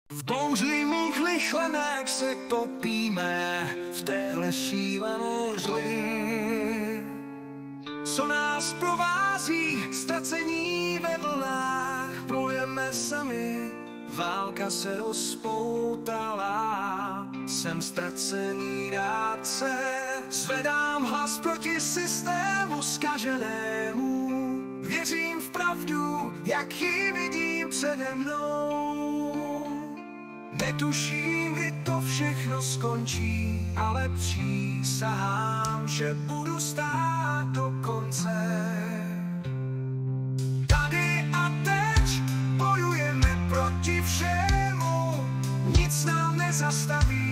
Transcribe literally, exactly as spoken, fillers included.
V bouři mých myšlenek se topíme v téhle šílené žli, co nás provází, ztracení ve vlnách, plujeme sami, válka se rozpoutala, jsem ztracený dárce, zvedám hlas proti systému zkaženému, věřím v pravdu, jak ji vidím přede mnou. Netuším, kdy to všechno skončí, ale přísahám, že budu stát do konce. Tady a teď bojujeme proti všemu, nic nám nezastaví.